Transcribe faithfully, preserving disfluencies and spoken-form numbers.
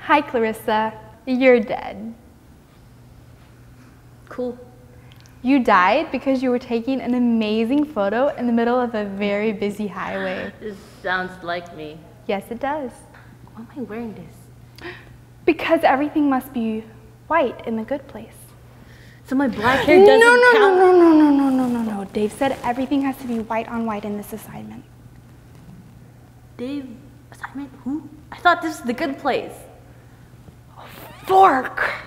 Hi, Clarissa. You're dead. Cool. You died because you were taking an amazing photo in the middle of a very busy highway. This sounds like me. Yes, it does. Why am I wearing this? Because everything must be white in the good place. So my black hair doesn't no, no, count? No, no, no, no, no, no, no, no. Dave said everything has to be white on white in this assignment. Dave, assignment? Who? I thought this was the good place. Fork!